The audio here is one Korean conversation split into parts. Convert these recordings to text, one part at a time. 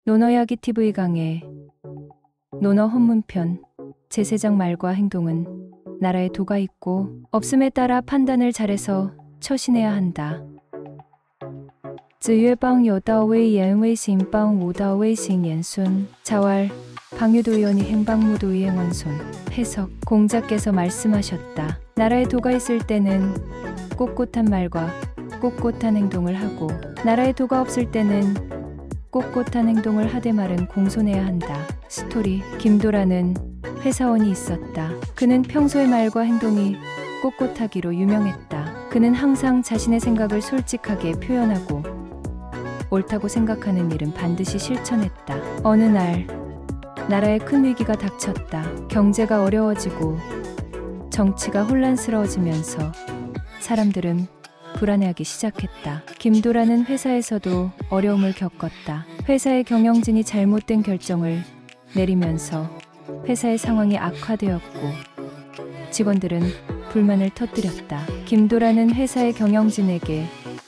논어야기 TV 강의 논어 헌문편 제세장 말과 행동은 나라에 도가 있고 없음에 따라 판단을 잘해서 처신해야 한다. 子曰邦有道威严威行邦无道威行严孙자왈 방유도연이 행방무도의 행원손 해석 공자께서 말씀하셨다. 나라에 도가 있을 때는 꼿꼿한 말과 꼿꼿한 행동을 하고 나라에 도가 없을 때는 꼿꼿한 행동을 하되 말은 공손해야 한다. 스토리 김도라는 회사원이 있었다. 그는 평소의 말과 행동이 꼿꼿하기로 유명했다. 그는 항상 자신의 생각을 솔직하게 표현하고 옳다고 생각하는 일은 반드시 실천했다. 어느 날 나라에 큰 위기가 닥쳤다. 경제가 어려워지고 정치가 혼란스러워지면서 사람들은 불안해하기 시작했다. 김도라는 회사에서도 어려움을 겪었다. 회사의 경영진이 잘못된 결정을 내리면서 회사의 상황이 악화되었고 직원들은 불만을 터뜨렸다. 김도라는 회사의 경영진에게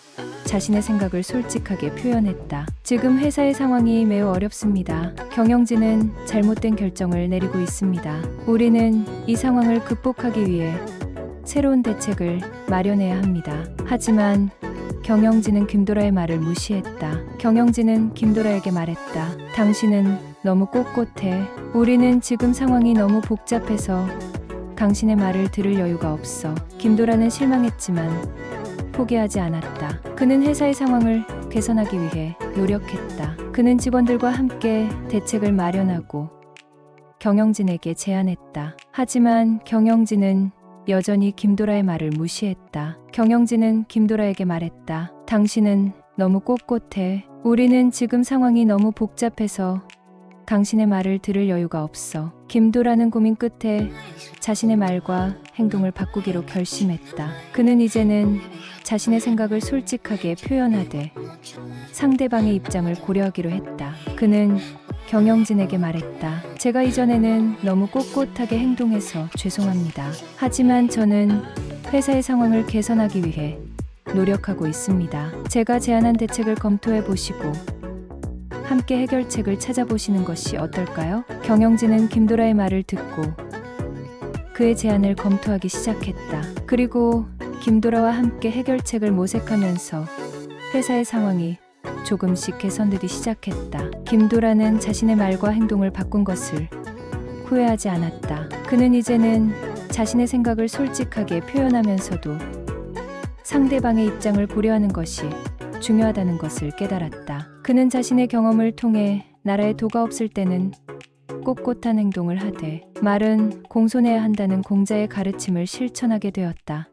자신의 생각을 솔직하게 표현했다. 지금 회사의 상황이 매우 어렵습니다. 경영진은 잘못된 결정을 내리고 있습니다. 우리는 이 상황을 극복하기 위해 새로운 대책을 마련해야 합니다. 하지만 경영진은 김도라의 말을 무시했다. 경영진은 김도라에게 말했다. 당신은 너무 꼿꼿해. 우리는 지금 상황이 너무 복잡해서 당신의 말을 들을 여유가 없어. 김도라는 실망했지만 포기하지 않았다. 그는 회사의 상황을 개선하기 위해 노력했다. 그는 직원들과 함께 대책을 마련하고 경영진에게 제안했다. 하지만 경영진은 여전히 김도라의 말을 무시했다. 경영진은 김도라에게 말했다. 당신은 너무 꼿꼿해. 우리는 지금 상황이 너무 복잡해서 당신의 말을 들을 여유가 없어. 김도라는 고민 끝에 자신의 말과 행동을 바꾸기로 결심했다. 그는 이제는 자신의 생각을 솔직하게 표현하되 상대방의 입장을 고려하기로 했다. 그는 경영진에게 말했다. 제가 이전에는 너무 꼿꼿하게 행동해서 죄송합니다. 하지만 저는 회사의 상황을 개선하기 위해 노력하고 있습니다. 제가 제안한 대책을 검토해 보시고 함께 해결책을 찾아보시는 것이 어떨까요? 경영진은 김도라의 말을 듣고 그의 제안을 검토하기 시작했다. 그리고 김도라와 함께 해결책을 모색하면서 회사의 상황이 조금씩 개선되기 시작했다. 김도라는 자신의 말과 행동을 바꾼 것을 후회하지 않았다. 그는 이제는 자신의 생각을 솔직하게 표현하면서도 상대방의 입장을 고려하는 것이 중요하다는 것을 깨달았다. 그는 자신의 경험을 통해 나라에 도가 없을 때는 꼿꼿한 행동을 하되 말은 공손해야 한다는 공자의 가르침을 실천하게 되었다.